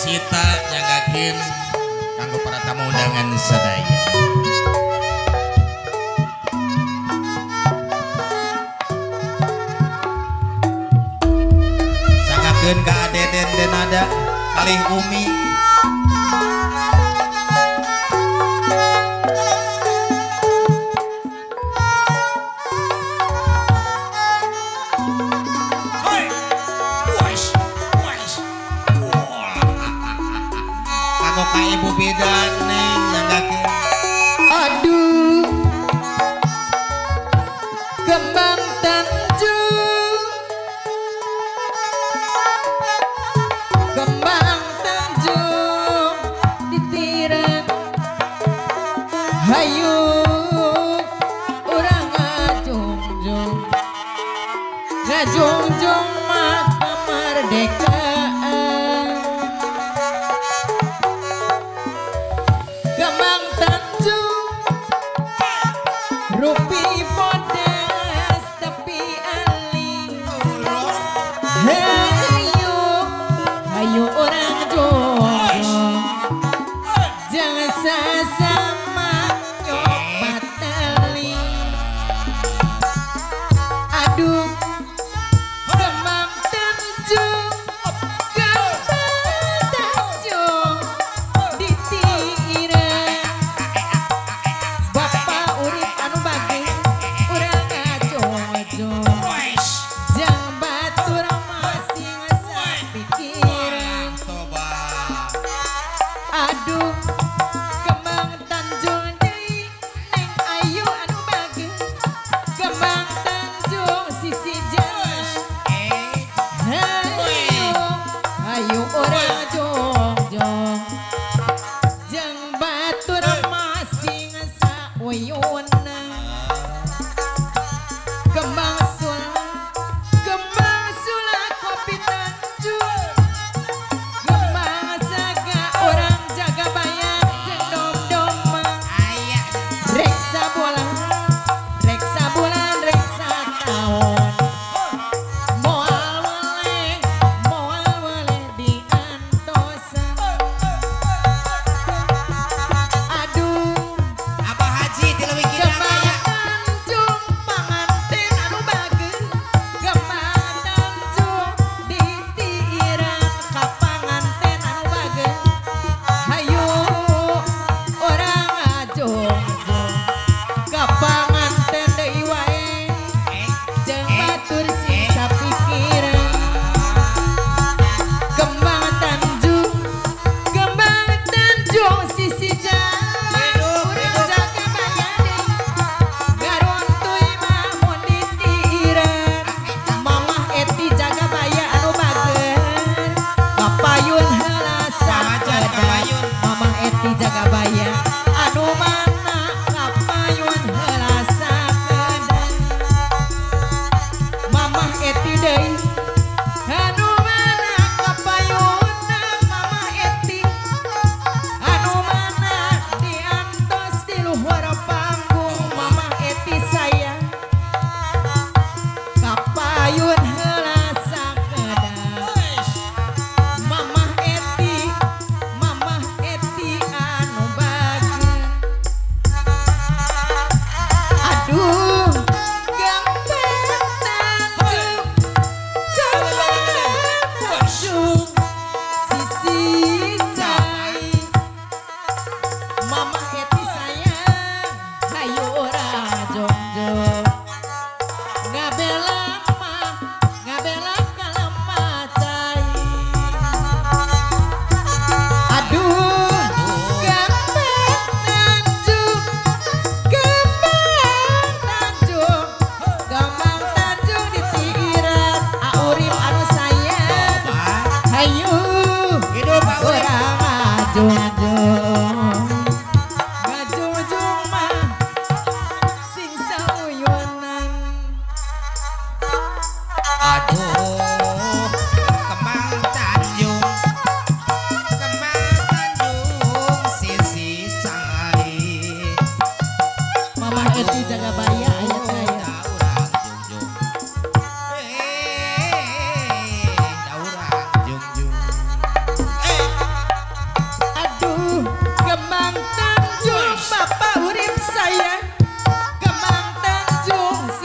Sita nyagakeun kanggo para tamu undangan sadaya. Sanggakeun ka Adeden Denada kalih Umi. Ka Ibu Bidan Neng nyanggakeun. Aduh kembang tanjung, kembang tanjung ditiran hayu urang ngajungjung ngajungjung mah kemerdekaan. Kembang tanjung rupi bodas tapi aling. Hayu hayu orang jomblo jangan sesama nyobat tali. Aduh kembang tanjung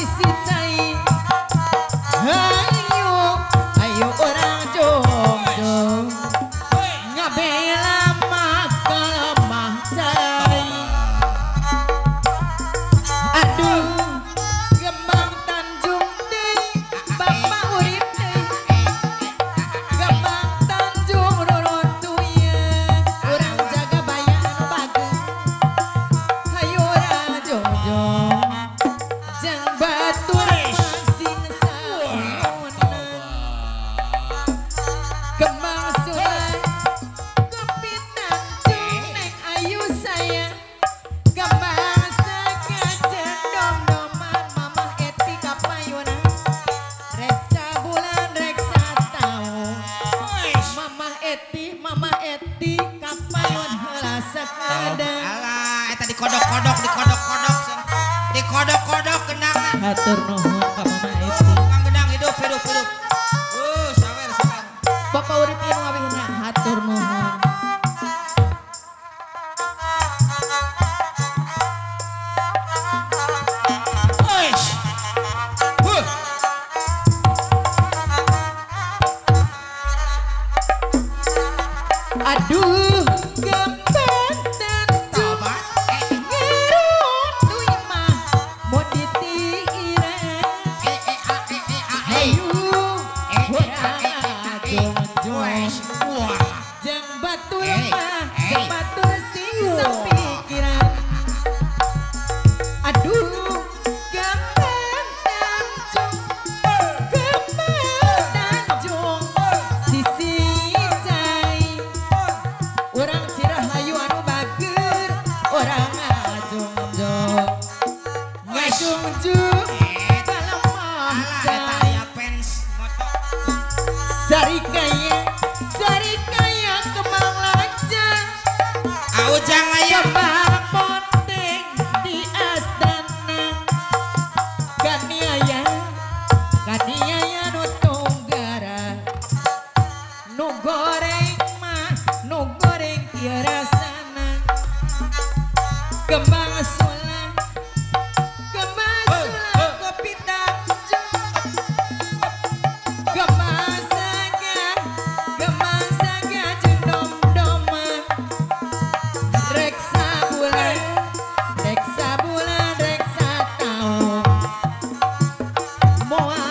sisi cai ayo ayo orang jojo ngabela maka lemah cai aduh Gembang Tanjung deui Bapak urip deui Gembang Tanjung roruntuyeun urang jaga baya anu bagus hayu urang jojo jeung batur masing saeuneun Gembang Sulay kopi Tanjung neng ayu sayang Gembang Sagajen dom-doman Mamah Eti kapayuna reksa bulan reksa taun Mamah Eti kapayun heula sakedeung Alah, eta dikodok-kodok, dikodok-kodok. Dikodok-kodok gendangna. hatur nuhun ka Mamah Eti Tukang gendang hidup. Sawer. Bapak urip ieu ngabihna hatur nuhun Oish. aduh Gembang Tanjung Tobat. ngerut duy mah mun ditiireng hayu urang jong jeung batur mah jeung batur sing sapikiran aduh Gembang Tanjung sisi cai urang Cirahayu anu bager urang ngajungjung kalemah cai Sarikaya kembang lajang Ujang aya. kembang ponteng di astana kaniaya nu tunggara nu goreng mah nu goreng kieu rasana kembang sulang kopi Tanjung kembang saga jeung dom-doman reksa bulan reksa taun moal